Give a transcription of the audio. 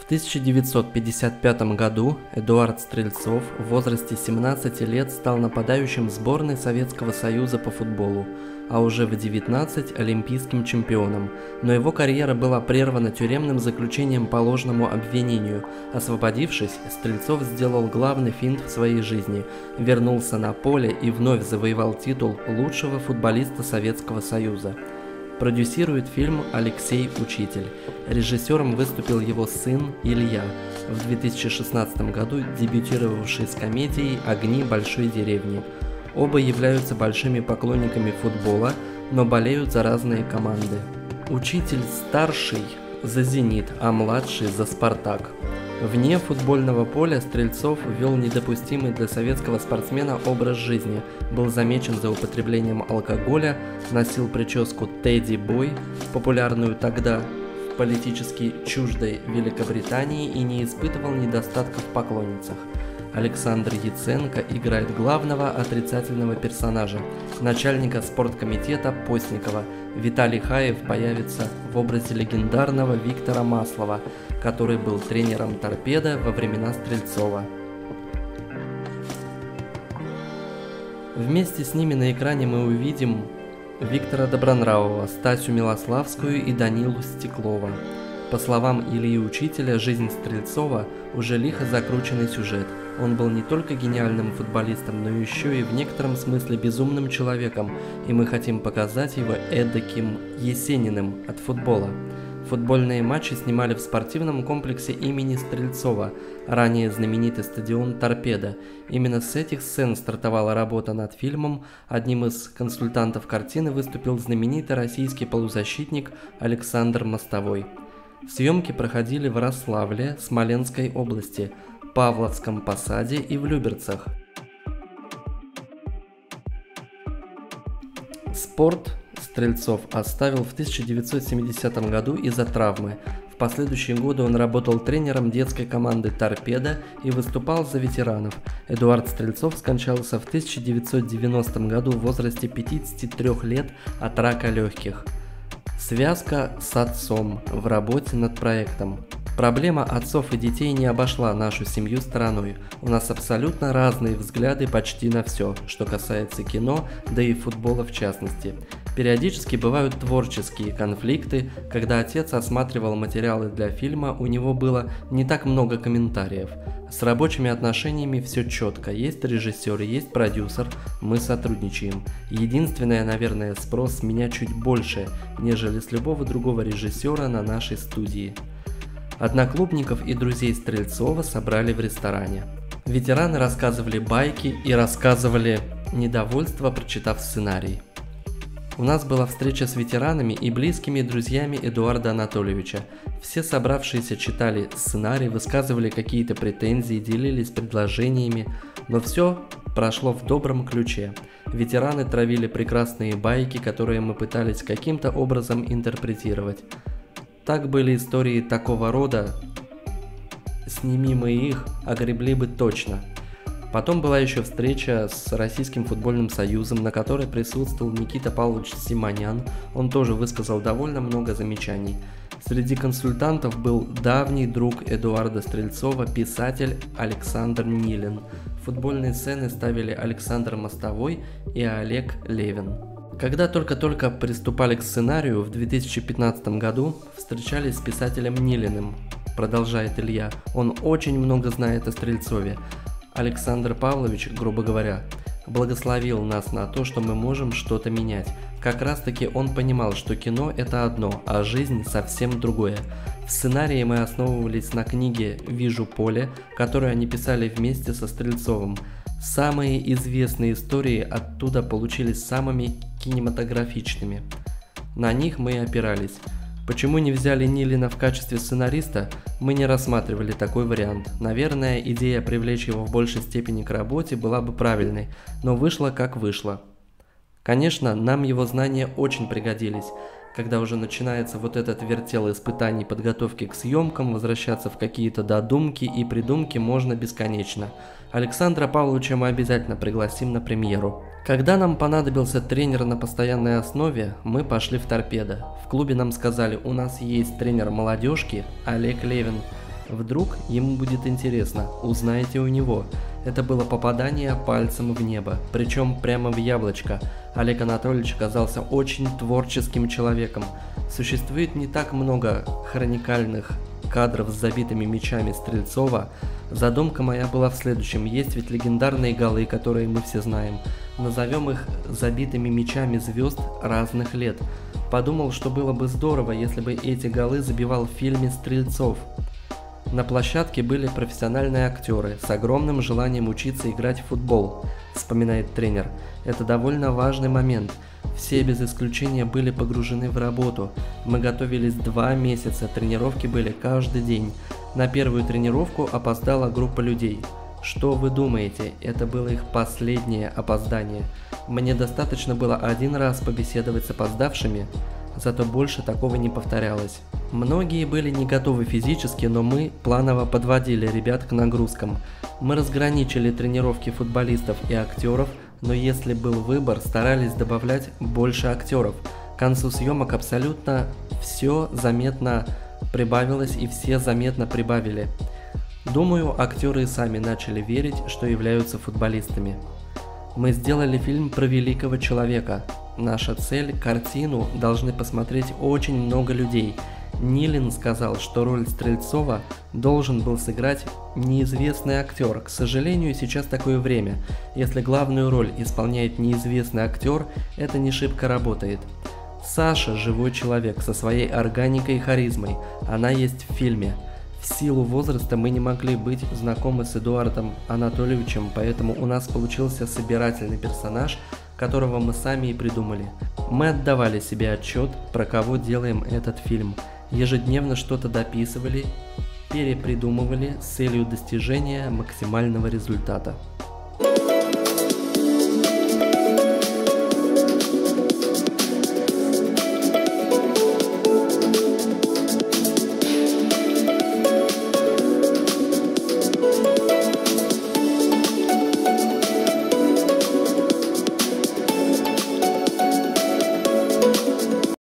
В 1955 году Эдуард Стрельцов в возрасте 17 лет стал нападающим сборной Советского Союза по футболу, а уже в 19 – олимпийским чемпионом, но его карьера была прервана тюремным заключением по ложному обвинению. Освободившись, Стрельцов сделал главный финт в своей жизни, вернулся на поле и вновь завоевал титул лучшего футболиста Советского Союза. Продюсирует фильм Алексей Учитель. Режиссером выступил его сын Илья, в 2016 году дебютировавший с комедией «Огни большой деревни». Оба являются большими поклонниками футбола, но болеют за разные команды. Учитель старший за «Зенит», а младший за «Спартак». Вне футбольного поля Стрельцов вел недопустимый для советского спортсмена образ жизни, был замечен за употреблением алкоголя, носил прическу «Тедди Бой», популярную тогда в политически чуждой Великобритании, и не испытывал недостатков в поклонницах. Александр Яценко играет главного отрицательного персонажа, начальника спорткомитета Постникова. Виталий Хаев появится в образе легендарного Виктора Маслова, который был тренером «Торпедо» во времена Стрельцова. Вместе с ними на экране мы увидим Виктора Добронравова, Стасю Милославскую и Данилу Стеклова. По словам Ильи Учителя, жизнь Стрельцова уже лихо закрученный сюжет. Он был не только гениальным футболистом, но еще и в некотором смысле безумным человеком, и мы хотим показать его эдаким Есениным от футбола. Футбольные матчи снимали в спортивном комплексе имени Стрельцова, ранее знаменитый стадион «Торпедо». Именно с этих сцен стартовала работа над фильмом. Одним из консультантов картины выступил знаменитый российский полузащитник Александр Мостовой. Съемки проходили в Рославле, Смоленской области, Павловском Посаде и в Люберцах. Спорт Стрельцов оставил в 1970 году из-за травмы. В последующие годы он работал тренером детской команды «Торпедо» и выступал за ветеранов. Эдуард Стрельцов скончался в 1990 году в возрасте 53 лет от рака легких. Связка с отцом в работе над проектом. Проблема отцов и детей не обошла нашу семью стороной. У нас абсолютно разные взгляды почти на все, что касается кино, да и футбола в частности. Периодически бывают творческие конфликты. Когда отец осматривал материалы для фильма, у него было не так много комментариев. С рабочими отношениями все четко. Есть режиссер, есть продюсер, мы сотрудничаем. Единственное, наверное, спрос с меня чуть больше, нежели с любого другого режиссера на нашей студии. Одноклубников и друзей Стрельцова собрали в ресторане. Ветераны рассказывали байки и рассказывали недовольство, прочитав сценарий. У нас была встреча с ветеранами и близкими друзьями Эдуарда Анатольевича. Все собравшиеся читали сценарий, высказывали какие-то претензии, делились предложениями, но все прошло в добром ключе. Ветераны травили прекрасные байки, которые мы пытались каким-то образом интерпретировать. Так были истории такого рода, сними мы их, огребли бы точно. Потом была еще встреча с Российским футбольным союзом, на которой присутствовал Никита Павлович Симонян. Он тоже высказал довольно много замечаний. Среди консультантов был давний друг Эдуарда Стрельцова, писатель Александр Нилин. Футбольные сцены ставили Александр Мостовой и Олег Левин. Когда только-только приступали к сценарию, в 2015 году встречались с писателем Нилиным, продолжает Илья. Он очень много знает о Стрельцове. Александр Павлович, грубо говоря, благословил нас на то, что мы можем что-то менять. Как раз таки он понимал, что кино – это одно, а жизнь – совсем другое. В сценарии мы основывались на книге «Вижу поле», которую они писали вместе со Стрельцовым. Самые известные истории оттуда получились самыми кинематографичными. На них мы и опирались. Почему не взяли Нилина в качестве сценариста, мы не рассматривали такой вариант. Наверное, идея привлечь его в большей степени к работе была бы правильной, но вышло как вышло. Конечно, нам его знания очень пригодились. Когда уже начинается вот этот вертел испытаний, подготовки к съемкам, возвращаться в какие-то додумки и придумки можно бесконечно. Александра Павловича мы обязательно пригласим на премьеру. Когда нам понадобился тренер на постоянной основе, мы пошли в «Торпедо». В клубе нам сказали, у нас есть тренер молодежки Олег Левин. Вдруг ему будет интересно, узнаете у него. Это было попадание пальцем в небо, причем прямо в яблочко. Олег Анатольевич оказался очень творческим человеком. Существует не так много хроникальных кадров с забитыми мячами Стрельцова. Задумка моя была в следующем. Есть ведь легендарные голы, которые мы все знаем. Назовем их забитыми мячами звезд разных лет. Подумал, что было бы здорово, если бы эти голы забивал в фильме Стрельцов. На площадке были профессиональные актеры с огромным желанием учиться играть в футбол, вспоминает тренер. Это довольно важный момент. Все без исключения были погружены в работу. Мы готовились 2 месяца, тренировки были каждый день. На первую тренировку опоздала группа людей. Что вы думаете, это было их последнее опоздание. Мне достаточно было 1 раз побеседовать с опоздавшими, зато больше такого не повторялось. Многие были не готовы физически, но мы планово подводили ребят к нагрузкам. Мы разграничили тренировки футболистов и актеров, но если был выбор, старались добавлять больше актеров. К концу съемок абсолютно все заметно прибавилось и все заметно прибавили. Думаю, актеры и сами начали верить, что являются футболистами. Мы сделали фильм про великого человека. Наша цель – картину должны посмотреть очень много людей. Нилин сказал, что роль Стрельцова должен был сыграть неизвестный актер. К сожалению, сейчас такое время. Если главную роль исполняет неизвестный актер, это не шибко работает. Саша – живой человек со своей органикой и харизмой. Она есть в фильме. В силу возраста мы не могли быть знакомы с Эдуардом Анатольевичем, поэтому у нас получился собирательный персонаж, которого мы сами и придумали. Мы отдавали себе отчет, про кого делаем этот фильм. Ежедневно что-то дописывали, перепридумывали с целью достижения максимального результата.